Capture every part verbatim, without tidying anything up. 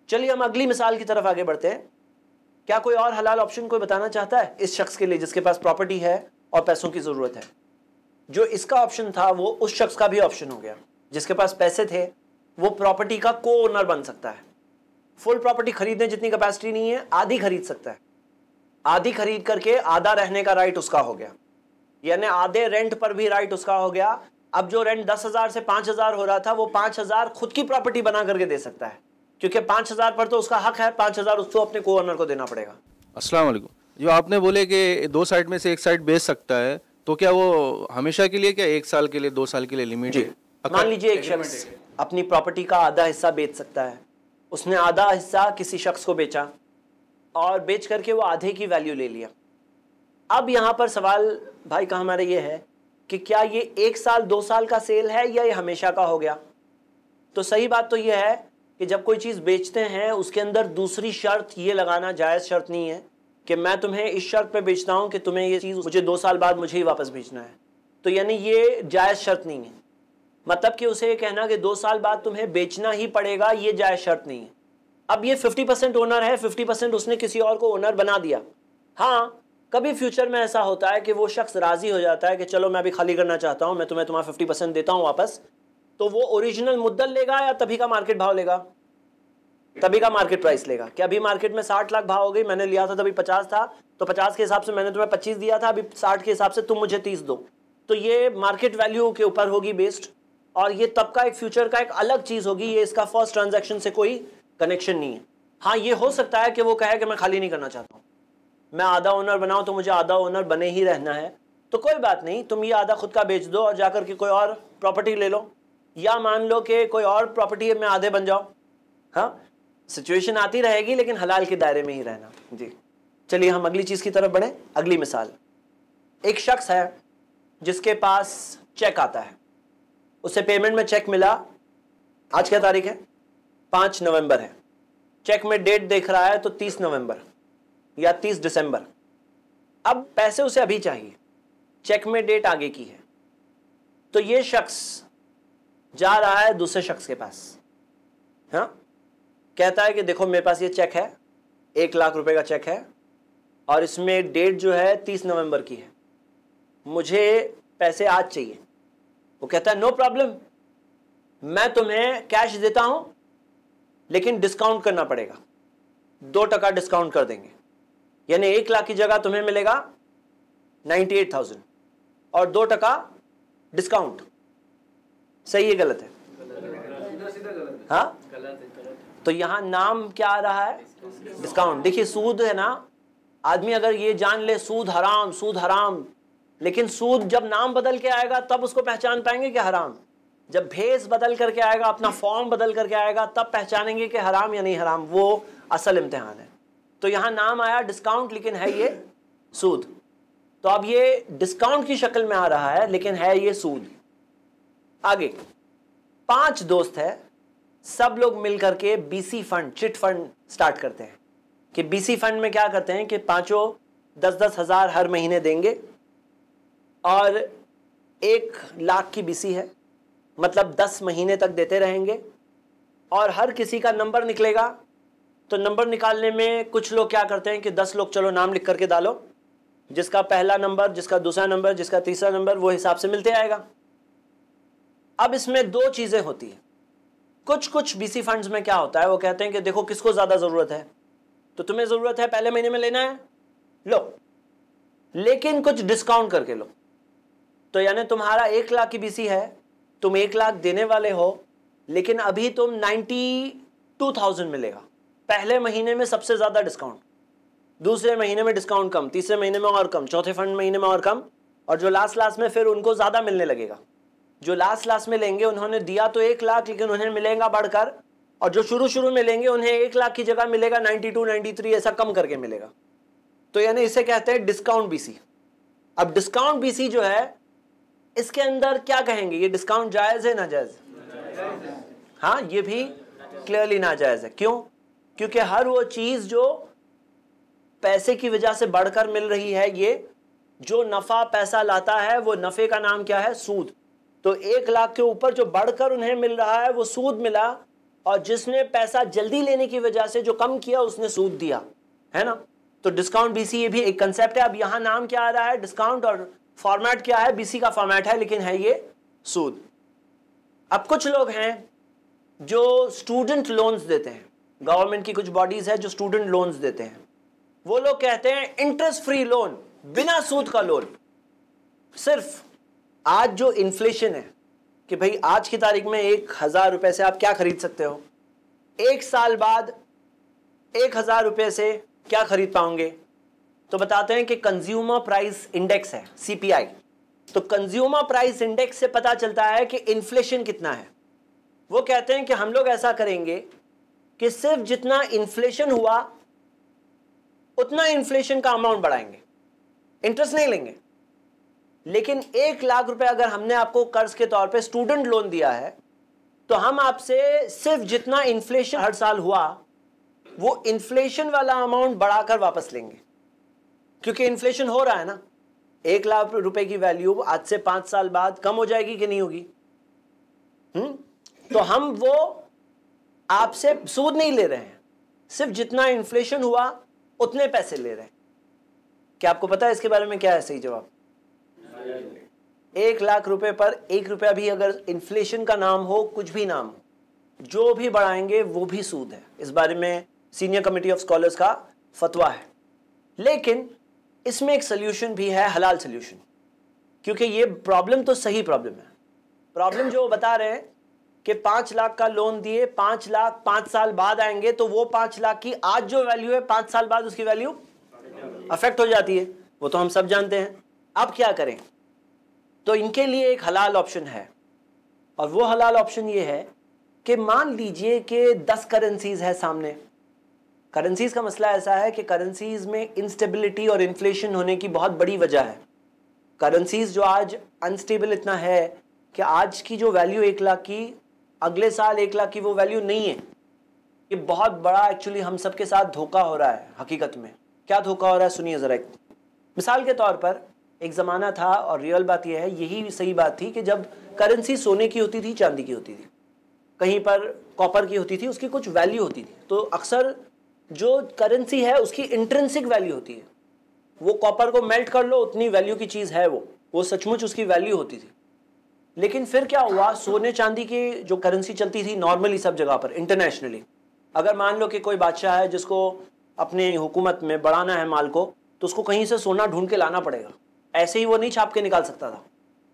चलिए हम अगली मिसाल की तरफ आगे बढ़ते हैं। क्या कोई और हलाल ऑप्शन कोई बताना चाहता है इस शख्स के लिए जिसके पास प्रॉपर्टी है और पैसों की जरूरत है? जो इसका ऑप्शन था वो उस शख्स का भी ऑप्शन हो गया। जिसके पास पैसे थे वो प्रॉपर्टी का को ओनर बन सकता है। फुल प्रॉपर्टी खरीदने जितनी कैपेसिटी नहीं है, आधी खरीद सकता है। आधी खरीद करके आधा रहने का राइट उसका हो गया, यानी आधे रेंट पर भी राइट उसका हो गया। अब जो रेंट दस हजार से पांच हजार हो रहा था वो पांच हजार खुद की प्रॉपर्टी बना करके दे सकता है, क्योंकि पांच हजार पर तो उसका हक है, पांच हजार उसको अपने को ओनर को देना पड़ेगा। अस्सलाम वालेकुम। जो आपने बोले कि दो साइड में से एक साइड बेच सकता है, तो क्या वो हमेशा के लिए, क्या एक साल के लिए, दो साल के लिए लिमिट है? मान लीजिए एक शख्स अपनी प्रॉपर्टी का आधा हिस्सा बेच सकता है। उसने आधा हिस्सा किसी शख्स को बेचा और बेच करके वो आधे की वैल्यू ले लिया। अब यहाँ पर सवाल भाई का हमारा ये है कि क्या ये एक साल दो साल का सेल है या ये हमेशा का हो गया? तो सही बात तो ये है कि जब कोई चीज़ बेचते हैं उसके अंदर दूसरी शर्त ये लगाना जायज़ शर्त नहीं है कि मैं तुम्हें इस शर्त पे बेचता हूँ कि तुम्हें ये चीज़ मुझे दो साल बाद मुझे ही वापस बेचना है। तो यानी ये जायज़ शर्त नहीं है। मतलब कि उसे ये कहना कि दो साल बाद तुम्हें बेचना ही पड़ेगा, ये जायज़ शर्त नहीं है। अब ये फिफ्टी परसेंट ओनर है, फिफ्टी परसेंट उसने किसी और को ओनर बना दिया। हाँ, कभी फ्यूचर में ऐसा होता है कि वो शख्स राज़ी हो जाता है कि चलो मैं अभी खाली करना चाहता हूँ, मैं तुम्हें तुम्हारा फिफ्टी परसेंट देता हूँ वापस, तो वो ओरिजिनल मुद्दल लेगा या तभी का मार्केट भाव लेगा? तभी का मार्केट प्राइस लेगा। कि अभी मार्केट में साठ लाख भाव हो गई, मैंने लिया था तभी पचास था, तो पचास के हिसाब से मैंने तुम्हें पच्चीस दिया था, अभी साठ के हिसाब से तुम मुझे तीस दो। तो ये मार्केट वैल्यू के ऊपर होगी बेस्ड, और ये तब का एक फ्यूचर का एक अलग चीज़ होगी। ये इसका फर्स्ट ट्रांजैक्शन से कोई कनेक्शन नहीं है। हाँ, ये हो सकता है कि वो कहे कि मैं खाली नहीं करना चाहता हूँ, मैं आधा ओनर बनाऊँ तो मुझे आधा ओनर बने ही रहना है। तो कोई बात नहीं, तुम ये आधा खुद का बेच दो और जाकर के कोई और प्रॉपर्टी ले लो, या मान लो कि कोई और प्रॉपर्टी में आधे बन जाओ। हाँ, सिचुएशन आती रहेगी, लेकिन हलाल के दायरे में ही रहना। जी चलिए हम अगली चीज़ की तरफ बढ़ें। अगली मिसाल, एक शख्स है जिसके पास चेक आता है, उसे पेमेंट में चेक मिला। आज क्या तारीख है? पाँच नवंबर है। चेक में डेट देख रहा है तो तीस नवंबर या तीस दिसंबर। अब पैसे उसे अभी चाहिए, चेक में डेट आगे की है। तो ये शख्स जा रहा है दूसरे शख्स के पास, हाँ, कहता है कि देखो मेरे पास ये चेक है, एक लाख रुपए का चेक है और इसमें डेट जो है तीस नवंबर की है, मुझे पैसे आज चाहिए। वो कहता है नो प्रॉब्लम, मैं तुम्हें कैश देता हूं, लेकिन डिस्काउंट करना पड़ेगा, दो टका डिस्काउंट कर देंगे, यानी एक लाख की जगह तुम्हें मिलेगा नाइन्टी एट थाउजेंड और दो टका डिस्काउंट। सही है गलत है? हाँ, तो यहां नाम क्या आ रहा है? डिस्काउंट। देखिए सूद है ना, आदमी अगर ये जान ले सूद हराम सूद हराम, लेकिन सूद जब नाम बदल के आएगा तब उसको पहचान पाएंगे कि हराम। जब भेस बदल करके आएगा, अपना फॉर्म बदल करके आएगा, तब पहचानेंगे कि हराम या नहीं हराम। वो असल इम्तिहान है। तो यहाँ नाम आया डिस्काउंट, लेकिन है ये सूद। तो अब ये डिस्काउंट की शक्ल में आ रहा है, लेकिन है ये सूद। आगे पांच दोस्त है, सब लोग मिलकर के BC fund, chit fund start करते हैं। कि बीसी फंड में क्या करते हैं कि पांचों दस दस हजार हर महीने देंगे और एक लाख की बीसी है, मतलब दस महीने तक देते रहेंगे और हर किसी का नंबर निकलेगा। तो नंबर निकालने में कुछ लोग क्या करते हैं कि दस लोग चलो नाम लिख करके डालो, जिसका पहला नंबर, जिसका दूसरा नंबर, जिसका तीसरा नंबर, वो हिसाब से मिलते आएगा। अब इसमें दो चीजें होती हैं। कुछ कुछ बीसी फंड्स में क्या होता है, वो कहते हैं कि देखो किसको ज्यादा जरूरत है, तो तुम्हें जरूरत है पहले महीने में लेना है, लो, लेकिन कुछ डिस्काउंट करके लो। तो यानी तुम्हारा एक लाख की बीसी है, तुम एक लाख देने वाले हो, लेकिन अभी तुम नाइन्टी टू थाउजेंड मिलेगा। पहले महीने में सबसे ज्यादा डिस्काउंट, दूसरे महीने में डिस्काउंट कम, तीसरे महीने में और कम, चौथे फंड महीने में और कम, और जो लास्ट लास्ट में फिर उनको ज्यादा मिलने लगेगा। जो लास्ट लास्ट में लेंगे उन्होंने दिया तो एक लाख, लेकिन उन्हें मिलेगा बढ़कर, और जो शुरू शुरू में लेंगे उन्हें एक लाख की जगह मिलेगा नाइन्टी टू नाइन्टी थ्री, ऐसा कम करके मिलेगा। तो यानी इसे कहते हैं डिस्काउंट बीसी। अब डिस्काउंट बीसी जो है, इसके अंदर क्या कहेंगे, ये डिस्काउंट जायज है नाजायज? हाँ, ये भी क्लियरली नाजायज है। क्यों? क्योंकि हर वो चीज जो पैसे की वजह से बढ़कर मिल रही है, ये जो नफा पैसा लाता है, वो नफे का नाम क्या है? सूद। तो एक लाख के ऊपर जो बढ़कर उन्हें मिल रहा है वो सूद मिला, और जिसने पैसा जल्दी लेने की वजह से जो कम किया उसने सूद दिया, है ना। तो डिस्काउंट बीसी ये भी एक कंसेप्ट है। अब यहां नाम क्या आ रहा है डिस्काउंट, और फॉर्मेट क्या है, बीसी का फॉर्मेट है, लेकिन है ये सूद। अब कुछ लोग हैं जो स्टूडेंट लोन्स देते हैं, गवर्नमेंट की कुछ बॉडीज है जो स्टूडेंट लोन्स देते हैं, वो लोग कहते हैं इंटरेस्ट फ्री लोन, बिना सूद का लोन। सिर्फ आज जो इन्फ्लेशन है कि भाई आज की तारीख में एक हजार रुपए से आप क्या खरीद सकते हो, एक साल बाद एक हजार रुपए से क्या खरीद पाओगे, तो बताते हैं कि कंज्यूमर प्राइस इंडेक्स है, सीपीआई। तो कंज्यूमर प्राइस इंडेक्स से पता चलता है कि इन्फ्लेशन कितना है। वो कहते हैं कि हम लोग ऐसा करेंगे कि सिर्फ जितना इन्फ्लेशन हुआ उतना इन्फ्लेशन का अमाउंट बढ़ाएंगे, इंटरेस्ट नहीं लेंगे। लेकिन एक लाख रुपए अगर हमने आपको कर्ज के तौर पे स्टूडेंट लोन दिया है, तो हम आपसे सिर्फ जितना इन्फ्लेशन हर साल हुआ वो इन्फ्लेशन वाला अमाउंट बढ़ाकर वापस लेंगे, क्योंकि इन्फ्लेशन हो रहा है ना। एक लाख रुपए की वैल्यू आज से पांच साल बाद कम हो जाएगी कि नहीं होगी? हम्म तो हम वो आपसे सूद नहीं ले रहे हैं, सिर्फ जितना इन्फ्लेशन हुआ उतने पैसे ले रहे हैं। क्या आपको पता है इसके बारे में क्या है सही जवाब? एक लाख रुपए पर एक रुपया भी अगर इन्फ्लेशन का नाम हो, कुछ भी नाम हो, जो भी बढ़ाएंगे वो भी सूद है। इस बारे में सीनियर कमेटी ऑफ स्कॉलर्स का फतवा है। लेकिन इसमें एक सोल्यूशन भी है, हलाल सोल्यूशन, क्योंकि ये प्रॉब्लम तो सही प्रॉब्लम है। प्रॉब्लम जो बता रहे हैं कि पांच लाख का लोन दिए, पांच लाख पांच साल बाद आएंगे, तो वो पांच लाख की आज जो वैल्यू है पांच साल बाद उसकी वैल्यू अफेक्ट हो जाती है, वो तो हम सब जानते हैं। अब क्या करें? तो इनके लिए एक हलाल ऑप्शन है, और वो हलाल ऑप्शन ये है कि मान लीजिए कि दस करेंसीज है सामने। करेंसीज का मसला ऐसा है कि करेंसीज में इंस्टेबिलिटी और इन्फ्लेशन होने की बहुत बड़ी वजह है। करेंसीज जो आज अनस्टेबल इतना है कि आज की जो वैल्यू एक लाख की, अगले साल एक लाख की वो वैल्यू नहीं है। ये बहुत बड़ा एक्चुअली हम सबके साथ धोखा हो रहा है। हकीकत में क्या धोखा हो रहा है सुनिए जरा। मिसाल के तौर पर एक ज़माना था, और रियल बात यह है, यही सही बात थी, कि जब करेंसी सोने की होती थी, चांदी की होती थी, कहीं पर कॉपर की होती थी, उसकी कुछ वैल्यू होती थी। तो अक्सर जो करेंसी है उसकी इंट्रिंसिक वैल्यू होती है। वो कॉपर को मेल्ट कर लो, उतनी वैल्यू की चीज़ है वो वो सचमुच उसकी वैल्यू होती थी। लेकिन फिर क्या हुआ, सोने चांदी की जो करेंसी चलती थी नॉर्मली सब जगह पर इंटरनेशनली, अगर मान लो कि कोई बादशाह है जिसको अपने हुकूमत में बढ़ाना है माल को, तो उसको कहीं से सोना ढूंढ के लाना पड़ेगा, ऐसे ही वो नहीं छाप के निकाल सकता था।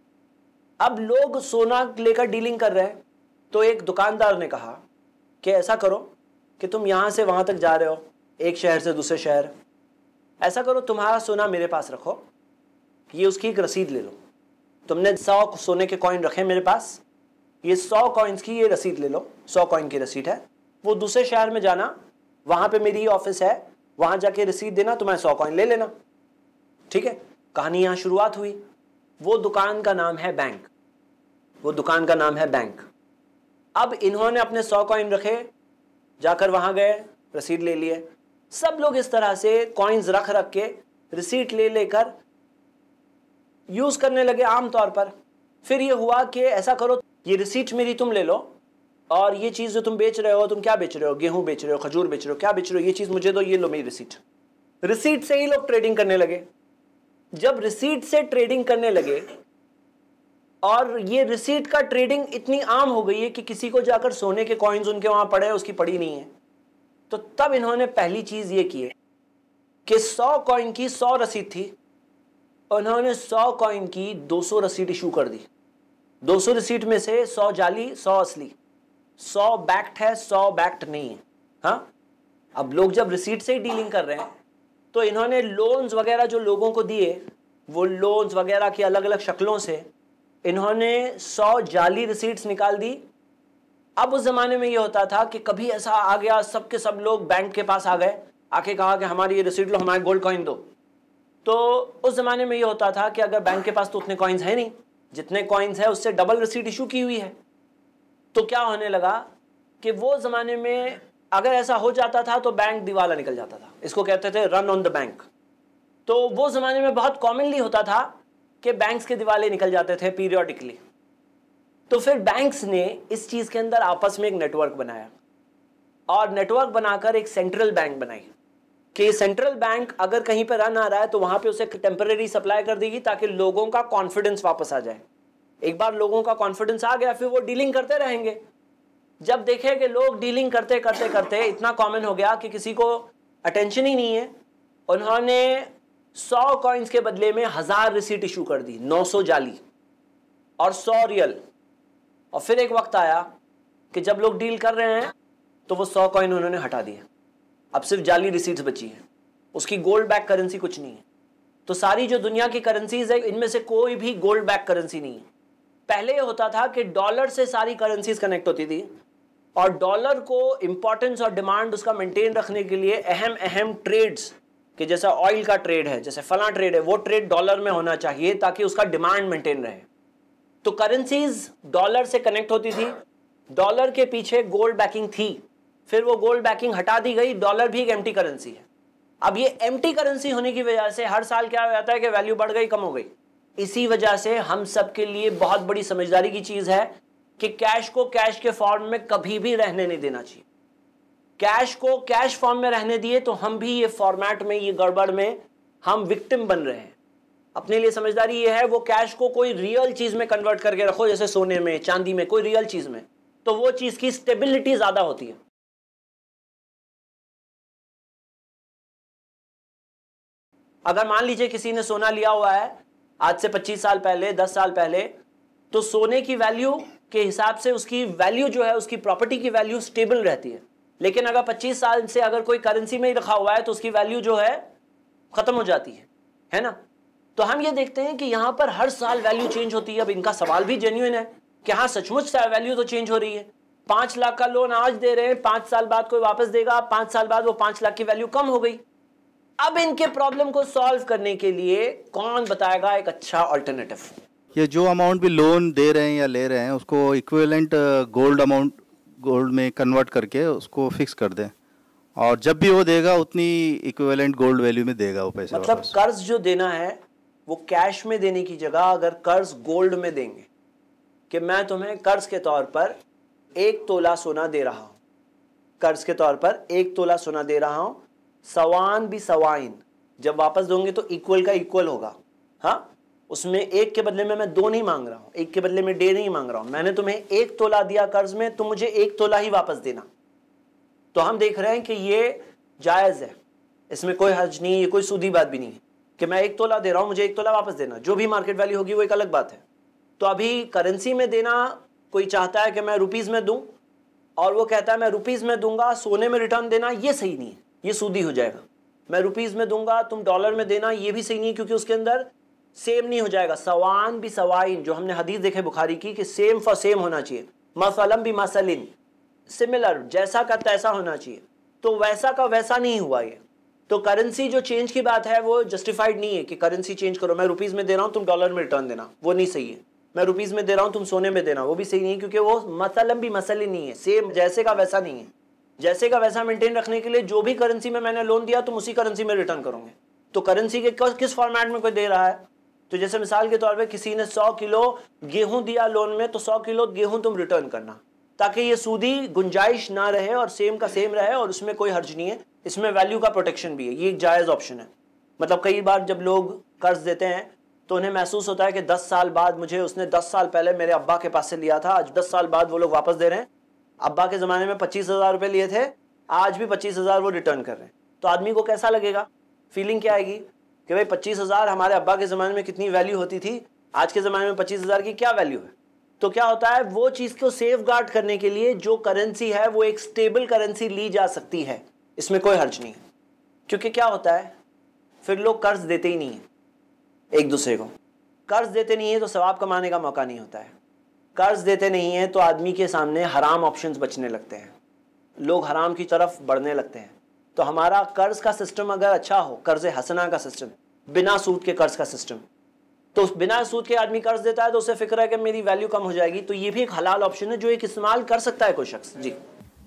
अब लोग सोना लेकर डीलिंग कर रहे हैं, तो एक दुकानदार ने कहा कि ऐसा करो कि तुम यहाँ से वहाँ तक जा रहे हो, एक शहर से दूसरे शहर, ऐसा करो तुम्हारा सोना मेरे पास रखो, ये उसकी एक रसीद ले लो। तुमने सौ सोने के कॉइन रखे मेरे पास, ये सौ कॉइन्स की ये रसीद ले लो, सौ कॉइन की रसीद है। वो दूसरे शहर में जाना, वहाँ पे मेरी ऑफिस है, वहाँ जाके रसीद देना, तुम्हें सौ कॉइन ले लेना। ठीक है, कहानी यहाँ शुरुआत हुई। वो दुकान का नाम है बैंक, वो दुकान का नाम है बैंक। अब इन्होंने अपने सौ कॉइन रखे, जाकर वहाँ गए, रसीद ले लिए। सब लोग इस तरह से कॉइन्स रख रख के रिसीट ले लेकर यूज करने लगे आम तौर पर। फिर ये हुआ कि ऐसा करो, ये रिसीट मेरी तुम ले लो, और ये चीज़ जो तुम बेच रहे हो, तुम क्या बेच रहे हो, गेहूं बेच रहे हो, खजूर बेच रहे हो, क्या बेच रहे हो, ये चीज़ मुझे दो, ये लो मेरी रिसीट। रिसीट से ही लोग ट्रेडिंग करने लगे। जब रिसीट से ट्रेडिंग करने लगे, और ये रिसीट का ट्रेडिंग इतनी आम हो गई है कि किसी को जाकर सोने के कॉइन्स उनके वहां पड़े, उसकी पड़ी नहीं है, तो तब इन्होंने पहली चीज ये की है कि सौ कॉइन की सौ रसीद थी, उन्होंने सौ कॉइन की दो सौ रसीद इशू कर दी। दो सौ रसीद में से सौ जाली, सौ असली, सौ बैक्ट है, सौ बैक्ट नहीं है। हाँ, अब लोग जब रिसीट से ही डीलिंग कर रहे हैं, तो इन्होंने लोन्स वगैरह जो लोगों को दिए, वो लोन्स वगैरह की अलग अलग शक्लों से इन्होंने सौ जाली रिसीट्स निकाल दी। अब उस जमाने में ये होता था कि कभी ऐसा आ गया, सबके सब लोग बैंक के पास आ गए, आके कहा कि हमारी ये रिसीट लो, हमारे गोल्ड कॉइन दो। तो उस जमाने में ये होता था कि अगर बैंक के पास तो उतने कॉइन्स है नहीं, जितने कॉइन्स है उससे डबल रिसीट इशू की हुई है। तो क्या होने लगा कि वो जमाने में अगर ऐसा हो जाता था तो बैंक दिवाला निकल जाता था। इसको कहते थे रन ऑन द बैंक। तो वो जमाने में बहुत कॉमनली होता था कि बैंक्स के दिवाले निकल जाते थे पीरियोडिकली। तो फिर बैंक्स ने इस चीज के अंदर आपस में एक नेटवर्क बनाया और नेटवर्क बनाकर एक सेंट्रल बैंक बनाई कि सेंट्रल बैंक अगर कहीं पर रन आ रहा है तो वहां पे उसे टेम्पररी सप्लाई कर देगी ताकि लोगों का कॉन्फिडेंस वापस आ जाए। एक बार लोगों का कॉन्फिडेंस आ गया फिर वो डीलिंग करते रहेंगे। जब देखे कि लोग डीलिंग करते करते करते इतना कॉमन हो गया कि किसी को अटेंशन ही नहीं है, उन्होंने सौ कॉइन्स के बदले में हजार रिसीट इशू कर दी, नौ सौ जाली और सौ रियल। और फिर एक वक्त आया कि जब लोग डील कर रहे हैं तो वो सौ कॉइन उन्होंने हटा दिए, अब सिर्फ जाली रिसीट्स बची हैं, उसकी गोल्ड बैक करेंसी कुछ नहीं है। तो सारी जो दुनिया की करेंसीज है इनमें से कोई भी गोल्ड बैक करेंसी नहीं है। पहले ये होता था कि डॉलर से सारी करेंसीज कनेक्ट होती थी और डॉलर को इंपॉर्टेंस और डिमांड उसका मेंटेन रखने के लिए अहम अहम ट्रेड्स कि जैसा ऑयल का ट्रेड है, जैसे फला ट्रेड है, वो ट्रेड डॉलर में होना चाहिए ताकि उसका डिमांड मेंटेन रहे। तो करेंसीज डॉलर से कनेक्ट होती थी, डॉलर के पीछे गोल्ड बैकिंग थी, फिर वो गोल्ड बैकिंग हटा दी गई, डॉलर भी एक एम्प्टी करेंसी है। अब ये एम्प्टी करेंसी होने की वजह से हर साल क्या हो जाता है कि वैल्यू बढ़ गई, कम हो गई। इसी वजह से हम सब के लिए बहुत बड़ी समझदारी की चीज है कि कैश को कैश के फॉर्म में कभी भी रहने नहीं देना चाहिए। कैश को कैश फॉर्म में रहने दिए तो हम भी ये फॉर्मेट में, ये गड़बड़ में हम विक्टिम बन रहे हैं। अपने लिए समझदारी ये है वो कैश को कोई रियल चीज में कन्वर्ट करके रखो, जैसे सोने में, चांदी में, कोई रियल चीज में, तो वो चीज की स्टेबिलिटी ज्यादा होती है। अगर मान लीजिए किसी ने सोना लिया हुआ है आज से पच्चीस साल पहले, दस साल पहले, तो सोने की वैल्यू के हिसाब से उसकी वैल्यू जो है, उसकी प्रॉपर्टी की वैल्यू स्टेबल रहती है। लेकिन अगर पच्चीस साल से अगर कोई करेंसी में ही रखा हुआ है तो उसकी वैल्यू जो है खत्म हो जाती है, है ना। तो हम ये देखते हैं कि यहां पर हर साल वैल्यू चेंज होती है। अब इनका सवाल भी जेन्युइन है कि हाँ सचमुच वैल्यू तो चेंज हो रही है। पांच लाख का लोन आज दे रहे हैं, पांच साल बाद कोई वापस देगा, पांच साल बाद वो पांच लाख की वैल्यू कम हो गई। अब इनके प्रॉब्लम को सॉल्व करने के लिए कौन बताएगा एक अच्छा ऑल्टरनेटिव। ये जो अमाउंट भी लोन दे रहे हैं या ले रहे हैं उसको इक्विवेलेंट गोल्ड अमाउंट गोल्ड में कन्वर्ट करके उसको फिक्स कर दें, और जब भी वो देगा उतनी इक्विवेलेंट गोल्ड वैल्यू में देगा वो पैसे। मतलब कर्ज जो देना है वो कैश में देने की जगह अगर कर्ज गोल्ड में देंगे कि मैं तुम्हें कर्ज के तौर पर एक तोला सोना दे रहा हूं, कर्ज के तौर पर एक तोला सोना दे रहा हूं, सवान भी सवाइन, जब वापस दोगे तो इक्वल का इक्वल होगा। हाँ, उसमें एक के बदले में मैं दो नहीं मांग रहा हूं, एक के बदले में डे नहीं मांग रहा हूं, मैंने तुम्हें एक तोला दिया कर्ज में, तुम मुझे एक तोला ही वापस देना। तो हम देख रहे हैं कि ये जायज है, इसमें कोई हर्ज नहीं, ये कोई सूदी बात भी नहीं है कि मैं एक तोला दे रहा हूं, मुझे एक तोला वापस देना। जो भी मार्केट वैल्यू होगी वो एक अलग बात है। तो अभी करेंसी में देना, कोई चाहता है कि मैं रुपीज में दूं और वो कहता है मैं रुपीज में दूंगा, सोने में रिटर्न देना, ये सही नहीं है, ये सूदी हो जाएगा। मैं रुपीज में दूंगा, तुम डॉलर में देना, ये भी सही नहीं है क्योंकि उसके अंदर सेम नहीं हो जाएगा। सवान भी सवाइन, जो हमने हदीस देखे बुखारी की कि सेम फॉर सेम होना चाहिए, मसलम भी मसलिन, सिमिलर, जैसा का तैसा होना चाहिए। तो वैसा का वैसा नहीं हुआ ये। तो करेंसी जो चेंज की बात है वो जस्टिफाइड नहीं है कि करेंसी चेंज करो, मैं रुपीज में दे रहा हूं तुम डॉलर में रिटर्न देना, वो नहीं सही है। मैं रुपीज में दे रहा हूं तुम सोने में देना, वो भी सही नहीं है क्योंकि वो मसलम भी मसलिन नहीं है, सेम जैसे का वैसा नहीं है। जैसे का वैसा मेंटेन रखने के लिए जो भी करेंसी में मैंने लोन दिया तुम उसी करेंसी में रिटर्न करोगे। तो करेंसी के किस फॉर्मेट में कोई दे रहा है, तो जैसे मिसाल के तौर पे किसी ने सौ किलो गेहूं दिया लोन में, तो सौ किलो गेहूं तुम रिटर्न करना, ताकि ये सूदी गुंजाइश ना रहे और सेम का सेम रहे और उसमें कोई हर्ज नहीं है, इसमें वैल्यू का प्रोटेक्शन भी है। ये एक जायज़ ऑप्शन है। मतलब कई बार जब लोग कर्ज देते हैं तो उन्हें महसूस होता है कि दस साल बाद मुझे, उसने दस साल पहले मेरे अब्बा के पास से लिया था, आज दस साल बाद वो लोग वापस दे रहे हैं। अब्बा के ज़माने में पच्चीस हज़ार रुपये लिए थे, आज भी पच्चीस हज़ार वो रिटर्न कर रहे हैं। तो आदमी को कैसा लगेगा, फीलिंग क्या आएगी कि भाई पच्चीस हज़ार हमारे अब्बा के ज़माने में कितनी वैल्यू होती थी, आज के ज़माने में पच्चीस हज़ार की क्या वैल्यू है। तो क्या होता है, वो चीज़ को सेफ गार्ड करने के लिए जो करेंसी है वो एक स्टेबल करेंसी ली जा सकती है, इसमें कोई हर्ज नहीं है। क्योंकि क्या होता है, फिर लोग कर्ज देते ही नहीं है एक दूसरे को। कर्ज देते नहीं है तो सवाब कमाने का मौका नहीं होता है। कर्ज देते नहीं है तो आदमी के सामने हराम ऑप्शंस बचने लगते हैं, लोग हराम की तरफ बढ़ने लगते हैं। तो हमारा कर्ज का सिस्टम अगर अच्छा हो, कर्ज हसना का सिस्टम, बिना सूद के कर्ज का सिस्टम, तो बिना सूद के आदमी कर्ज देता है तो उसे फिक्र है कि मेरी वैल्यू कम हो जाएगी। तो ये भी एक हलाल ऑप्शन है जो एक इस्तेमाल कर सकता है कोई शख्स। जी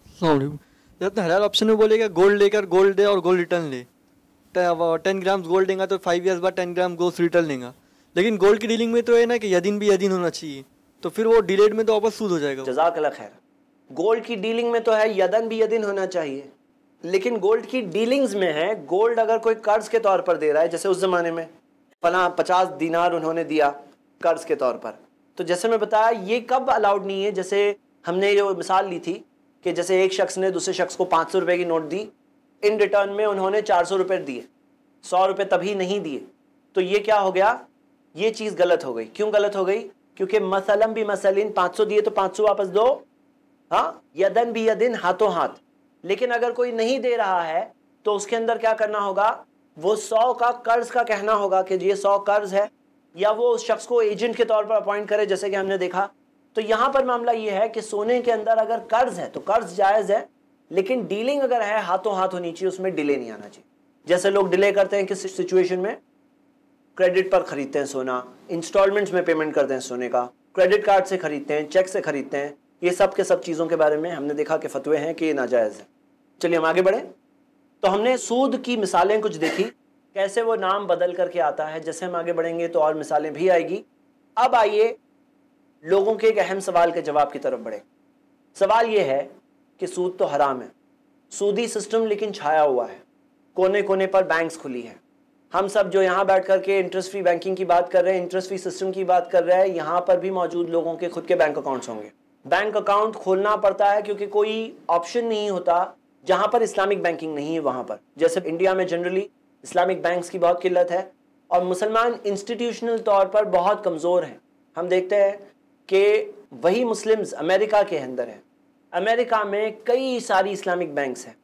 जब हलाल ऑप्शन में बोलेगा गोल्ड लेकर गोल्ड दे और गोल्ड रिटर्न ले, टेन ग्राम गोल्ड देगा तो फाइव ईयर्स बाद टेन ग्राम गोल्ड रिटर्न लेगा। लेकिन गोल्ड की डीलिंग में तो है ना कि यदीन भी यदीन होना चाहिए, तो फिर वो डिलेड में तो वापस सूद हो जाएगा। जज़ाकल्लाह खैर। गोल्ड की डीलिंग में तो है यदन भी यदिन होना चाहिए, लेकिन गोल्ड की डीलिंग्स में है गोल्ड अगर कोई कर्ज के तौर पर दे रहा है, जैसे उस जमाने में फला पचास दिनार उन्होंने दिया कर्ज के तौर पर, तो जैसे मैं बताया ये कब अलाउड नहीं है। जैसे हमने जो मिसाल ली थी कि जैसे एक शख्स ने दूसरे शख्स को पाँच सौ रुपये की नोट दी, इन रिटर्न में उन्होंने चार सौ रुपये दिए, सौ रुपये तभी नहीं दिए, तो ये क्या हो गया, ये चीज़ गलत हो गई। क्यों गलत हो गई? क्योंकि मसलम भी मसलिन पाँच सौ दिए तो पाँच सौ वापस दो, हाँ, यदन भी यदिन हाथों हाथ। लेकिन अगर कोई नहीं दे रहा है तो उसके अंदर क्या करना होगा, वो सौ का कर्ज का कहना होगा कि ये सौ कर्ज है, या वो उस शख्स को एजेंट के तौर पर अपॉइंट करे, जैसे कि हमने देखा। तो यहाँ पर मामला ये है कि सोने के अंदर अगर कर्ज है तो कर्ज जायज़ है, लेकिन डीलिंग अगर है हाथों हाथ होनी चाहिए, उसमें डिले नहीं आना चाहिए। जैसे लोग डिले करते हैं किस सिचुएशन में, क्रेडिट पर खरीदते हैं सोना, इंस्टॉलमेंट्स में पेमेंट करते हैं सोने का, क्रेडिट कार्ड से खरीदते हैं, चेक से खरीदते हैं, ये सब के सब चीज़ों के बारे में हमने देखा कि फतवे हैं कि ये नाजायज़ है। चलिए हम आगे बढ़ें। तो हमने सूद की मिसालें कुछ देखी, कैसे वो नाम बदल करके आता है। जैसे हम आगे बढ़ेंगे तो और मिसालें भी आएगी। अब आइए लोगों के एक अहम सवाल के जवाब की तरफ बढ़े। सवाल ये है कि सूद तो हराम है, सूदी सिस्टम लेकिन छाया हुआ है, कोने कोने पर बैंक्स खुली हैं। हम सब जो यहाँ बैठ कर के इंटरेस्ट फ्री बैंकिंग की बात कर रहे हैं, इंटरेस्ट फ्री सिस्टम की बात कर रहे हैं, यहाँ पर भी मौजूद लोगों के खुद के बैंक अकाउंट्स होंगे। बैंक अकाउंट खोलना पड़ता है क्योंकि कोई ऑप्शन नहीं होता जहाँ पर इस्लामिक बैंकिंग नहीं है वहाँ पर। जैसे इंडिया में जनरली इस्लामिक बैंक्स की बहुत किल्लत है और मुसलमान इंस्टीट्यूशनल तौर पर बहुत कमज़ोर हैं। हम देखते हैं कि वही मुस्लिम्स अमेरिका के अंदर हैं, अमेरिका में कई सारी इस्लामिक बैंक्स हैं,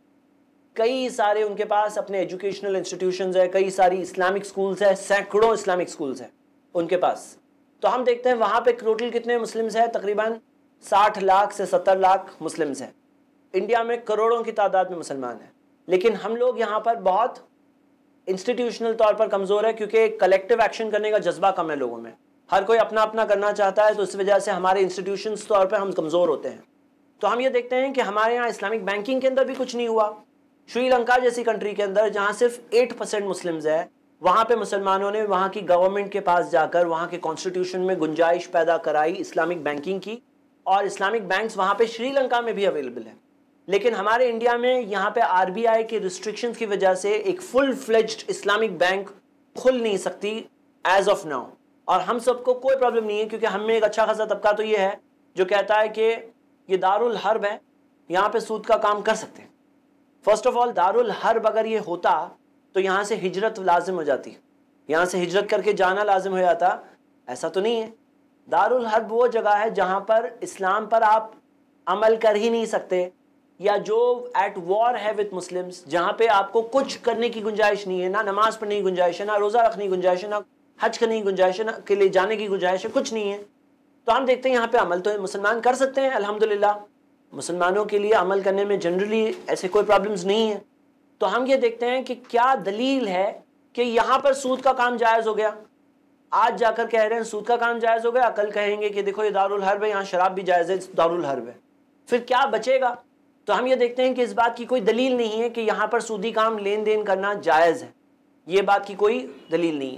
कई सारे उनके पास अपने एजुकेशनल इंस्टीट्यूशंस है, कई सारी इस्लामिक स्कूल्स है, सैकड़ों इस्लामिक स्कूल्स हैं उनके पास। तो हम देखते हैं वहाँ पे टोटल कितने मुस्लिम्स हैं, तकरीबन साठ लाख से सत्तर लाख मुस्लिम्स हैं। इंडिया में करोड़ों की तादाद में मुसलमान हैं, लेकिन हम लोग यहाँ पर बहुत इंस्टीट्यूशनल तौर पर कमज़ोर है क्योंकि कलेक्टिव एक्शन करने का जज्बा कम है लोगों में, हर कोई अपना अपना करना चाहता है, तो इस वजह से हमारे इंस्टीट्यूशंस तौर पर हम कमज़ोर होते हैं। तो हम ये देखते हैं कि हमारे यहाँ इस्लामिक बैंकिंग के अंदर भी कुछ नहीं हुआ। श्रीलंका जैसी कंट्री के अंदर जहाँ सिर्फ एट परसेंट मुस्लिम्स है, वहाँ पे मुसलमानों ने वहाँ की गवर्नमेंट के पास जाकर वहाँ के कॉन्स्टिट्यूशन में गुंजाइश पैदा कराई इस्लामिक बैंकिंग की, और इस्लामिक बैंक्स वहाँ पे श्रीलंका में भी अवेलेबल है। लेकिन हमारे इंडिया में यहाँ पे आरबीआई के रिस्ट्रिक्शंस की वजह से एक फुल फ्लेज्ड इस्लामिक बैंक खुल नहीं सकती एज ऑफ नाउ, और हम सबको कोई प्रॉब्लम नहीं है क्योंकि हम में एक अच्छा खासा तबका तो ये है जो कहता है कि ये दारुल हर्ब है, यहाँ पे सूद का काम कर सकते हैं। फर्स्ट ऑफ ऑल दारुल हर्ब अगर ये होता तो यहाँ से हिजरत लाजिम हो जाती, यहाँ से हिजरत करके जाना लाजिम हो जाता, ऐसा तो नहीं है। दारुल हर्ब वो जगह है जहाँ पर इस्लाम पर आप अमल कर ही नहीं सकते, या जो एट वॉर है विद मुस्लिम्स, जहाँ पे आपको कुछ करने की गुंजाइश नहीं है, ना नमाज पढ़ने की गुंजाइश है, ना रोज़ा रखने की गुंजाइश है, ना हज करने की गुंजाइश है, ना के लिए जाने की गुंजाइश है, कुछ नहीं है। तो हम देखते हैं यहाँ पे अमल तो मुसलमान कर सकते हैं, अल्हम्दुलिल्लाह मुसलमानों के लिए अमल करने में जनरली ऐसे कोई प्रॉब्लम्स नहीं है। तो हम ये देखते हैं कि क्या दलील है कि यहाँ पर सूद का काम जायज़ हो गया। आज जाकर कह रहे हैं सूद का काम जायज़ हो गया, कल कहेंगे कि देखो ये दारुल हर्ब है, यहाँ शराब भी जायज़ है, दारुल हर्ब है, फिर क्या बचेगा। तो हम ये देखते हैं कि इस बात की कोई दलील नहीं है कि यहाँ पर सूदी काम लेन देन करना जायज़ है, ये बात की कोई दलील नहीं है।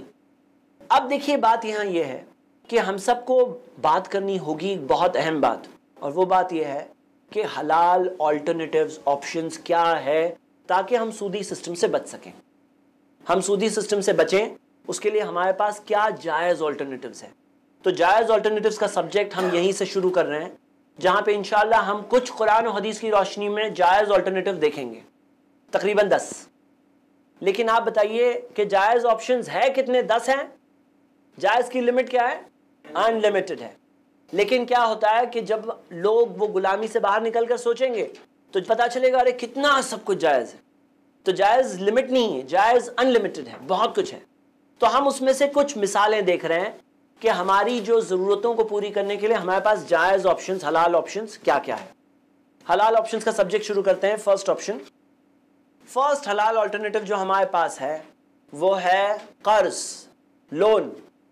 अब देखिए बात यहाँ ये है कि हम सबको बात करनी होगी बहुत अहम बात, और वो बात यह है कि हलाल ऑल्टरनेटिव्स ऑप्शंस क्या है ताकि हम सूदी सिस्टम से बच सकें। हम सूदी सिस्टम से बचें उसके लिए हमारे पास क्या जायज़ ऑल्टरनेटिव्स है। तो जायज़ ऑल्टरनेटिव्स का सब्जेक्ट हम यहीं से शुरू कर रहे हैं, जहाँ पे इंशाल्लाह हम कुछ कुरान और हदीस की रोशनी में जायज़ ऑल्टरनेटिव देखेंगे, तकरीबन दस। लेकिन आप बताइए कि जायज़ ऑप्शंस है कितने? दस हैं। जायज़ की लिमिट क्या है? अनलिमिटेड है। लेकिन क्या होता है कि जब लोग वो गुलामी से बाहर निकल कर सोचेंगे तो पता चलेगा अरे कितना सब कुछ जायज़ है। तो जायज़ लिमिट नहीं है, जायज़ अनलिमिटेड है, बहुत कुछ है। तो हम उसमें से कुछ मिसालें देख रहे हैं कि हमारी जो ज़रूरतों को पूरी करने के लिए हमारे पास जायज़ ऑप्शंस, हलाल ऑप्शंस क्या क्या है। हलाल ऑप्शंस का सब्जेक्ट शुरू करते हैं। फर्स्ट ऑप्शन, फर्स्ट हलाल ऑल्टरनेटिव जो हमारे पास है वो है कर्ज, लोन।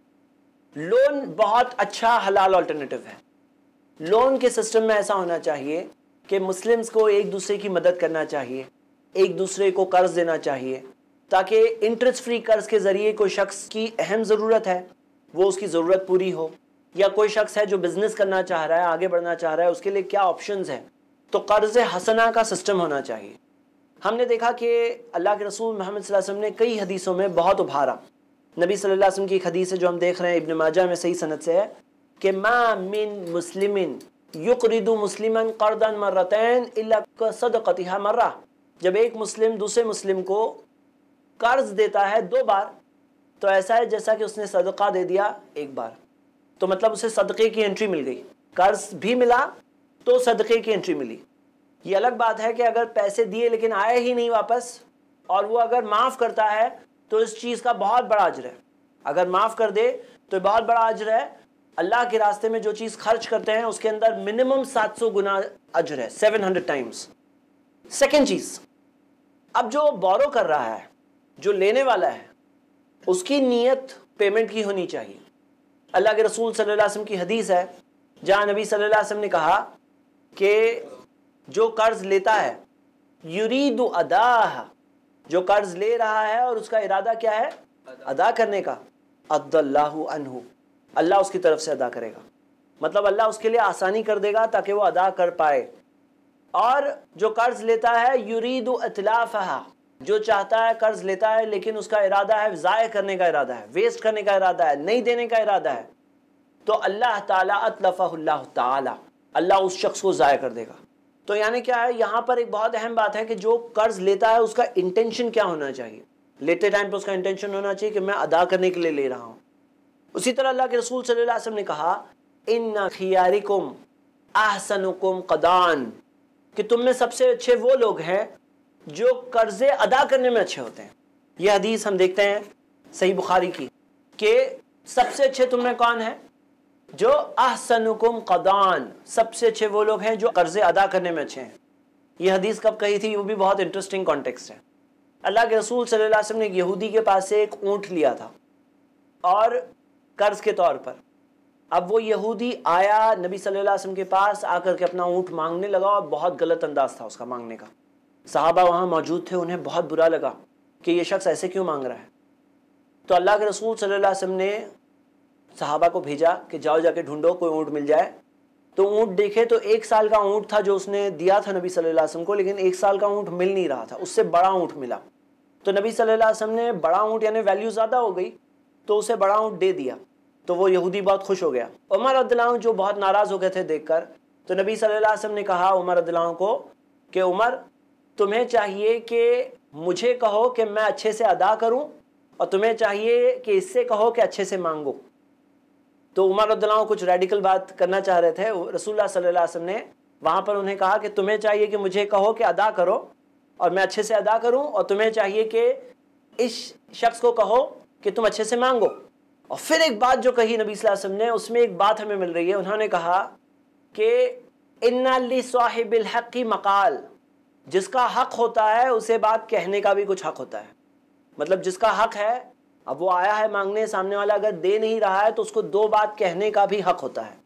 लोन बहुत अच्छा हलाल ऑल्टरनेटिव है। लोन के सिस्टम में ऐसा होना चाहिए कि मुस्लिम्स को एक दूसरे की मदद करना चाहिए, एक दूसरे को कर्ज देना चाहिए, ताकि इंटरेस्ट फ्री कर्ज के ज़रिए कोई शख्स की अहम ज़रूरत है वो उसकी ज़रूरत पूरी हो, या कोई शख्स है जो बिज़नेस करना चाह रहा है, आगे बढ़ना चाह रहा है, उसके लिए क्या ऑप्शंस हैं तो कर्ज हसना का सिस्टम होना चाहिए। हमने देखा कि अल्लाह के रसूल मोहम्मद सल्लल्लाहु अलैहि वसल्लम ने कई हदीसों में बहुत उभारा। नबी सल्लल्लाहु अलैहि वसल्लम की एक हदीस है जो हम देख रहे हैं, इब्न माजा में सही सनद से है कि मा मिन मुस्लिमिन युक़रिदु मुस्लिमन क़र्दन मर्रतैन इल्ला कसदक़तिहा मर्रा। जब एक मुस्लिम दूसरे मुस्लिम को कर्ज देता है दो बार तो ऐसा है जैसा कि उसने सदका दे दिया एक बार। तो मतलब उसे सदक़े की एंट्री मिल गई, कर्ज भी मिला तो सदक़े की एंट्री मिली। ये अलग बात है कि अगर पैसे दिए लेकिन आए ही नहीं वापस, और वो अगर माफ़ करता है तो इस चीज़ का बहुत बड़ा अजर है। अगर माफ़ कर दे तो बहुत बड़ा अजर है। अल्लाह के रास्ते में जो चीज़ खर्च करते हैं उसके अंदर मिनिमम सात सौ गुना अजर है, सेवन हंड्रेड टाइम्स। सेकेंड चीज़, अब जो बोरो कर रहा है, जो लेने वाला है, उसकी नीयत पेमेंट की होनी चाहिए। अल्लाह के रसूल सल्लल्लाहु अलैहि वसल्लम की हदीस है जहाँ नबी सल्लल्लाहु अलैहि वसल्लम ने कहा कि जो कर्ज लेता है युरीदु अदाह, जो कर्ज ले रहा है और उसका इरादा क्या है, अदा करने का, अद्दल्लाहु अन्हु, अल्लाह उसकी तरफ से अदा करेगा। मतलब अल्लाह उसके लिए आसानी कर देगा ताकि वो अदा कर पाए। और जो कर्ज लेता है युरीदु अतलाफहा, जो चाहता है कर्ज लेता है लेकिन उसका इरादा है ज़ाय करने का इरादा है, वेस्ट करने का इरादा है, नहीं देने का इरादा है, तो अल्लाह ताला अतलफ़हुल्लाह ताला, अल्लाह उस शख्स को ज़ाय कर देगा। तो यानी क्या है, यहाँ पर एक बहुत अहम बात है कि जो कर्ज लेता है उसका इंटेंशन क्या होना चाहिए। लेते टाइम पर उसका इंटेंशन होना चाहिए कि मैं अदा करने के लिए ले रहा हूँ। उसी तरह अल्लाह के रसूल सल्लल्लाहु अलैहि वसल्लम ने कहा इन्ना खियारिकुम अहसनुकुम क़दान, कि तुम में सबसे अच्छे वो लोग हैं जो कर्जे अदा करने में अच्छे होते हैं। यह हदीस हम देखते हैं सही बुखारी की कि सबसे अच्छे तुम में कौन है, जो अहसनुकुम क़दान, सबसे अच्छे वो लोग हैं जो कर्जे अदा करने में अच्छे हैं। यह हदीस कब कही थी, वो भी बहुत इंटरेस्टिंग कॉन्टेक्स्ट है। अल्लाह के रसूल सल्लल्लाहु अलैहि वसल्लम ने एक यहूदी के पास से एक ऊँट लिया था और कर्ज के तौर पर। अब वो यहूदी आया नबी सल्लल्लाहु अलैहि वसल्लम के पास, आकर के अपना ऊँट मांगने लगा और बहुत गलत अंदाज था उसका मांगने का। सहाबा वहाँ मौजूद थे, उन्हें बहुत बुरा लगा कि ये शख्स ऐसे क्यों मांग रहा है। तो अल्लाह के रसूल सल्लल्लाहु अलैहि वसल्लम ने सहाबा को भेजा कि जाओ जाके ढूंढो कोई ऊँट मिल जाए। तो ऊँट देखे तो एक साल का ऊँट था जो उसने दिया था नबी सल्लल्लाहु अलैहि वसल्लम को, लेकिन एक साल का ऊँट मिल नहीं रहा था, उससे बड़ा ऊँट मिला। तो नबी सल्लल्लाहु अलैहि वसल्लम ने बड़ा ऊँट, यानी वैल्यू ज़्यादा हो गई, तो उसे बड़ा ऊँट दे दिया। तो वो यहूदी बहुत खुश हो गया। उमर रज़ियल्लाहु अन्हु जो बहुत नाराज़ हो गए थे देखकर, तो नबी सल्लल्लाहु अलैहि वसल्लम ने कहा उमर रज़ियल्लाहु अन्हु को कि उमर, तुम्हें चाहिए कि मुझे कहो कि मैं अच्छे से अदा करूं, और तुम्हें चाहिए कि इससे कहो कि अच्छे से मांगो। तो उमर रज़ियल्लाहु अन्हु कुछ रेडिकल बात करना चाह रहे थे। रसूलुल्लाह सल्लल्लाहु अलैहि वसल्लम ने वहाँ पर उन्हें कहा कि तुम्हें चाहिए कि मुझे कहो कि अदा करो और मैं अच्छे से अदा करूं, और तुम्हें चाहिए कि इस शख्स को कहो कि तुम अच्छे से मांगो। और फिर एक बात जो कही नबी सल्लल्लाहु अलैहि वसल्लम ने, उसमें एक बात हमें मिल रही है। उन्होंने कहा कि इन्ना लि साहिबिल हक़्क़ि मक़ाल, जिसका हक होता है उसे बात कहने का भी कुछ हक होता है। मतलब जिसका हक है, अब वो आया है मांगने, सामने वाला अगर दे नहीं रहा है तो उसको दो बात कहने का भी हक होता है।